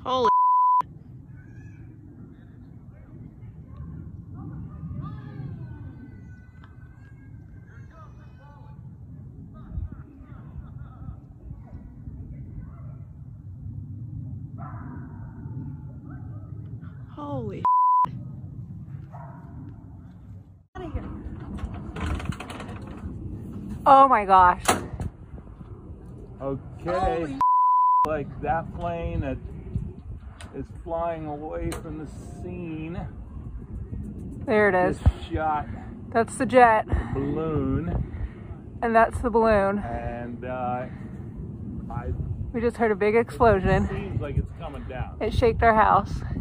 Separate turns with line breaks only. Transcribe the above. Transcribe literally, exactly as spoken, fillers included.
Holy Holy
Oh my gosh.
Okay,
Holy
like that plane that is flying away from the scene
There it is.
just shot
That's the jet.
the balloon,
And that's the balloon.
and uh, I
We just heard a big explosion.
seems like it's coming down.
It shaked our house.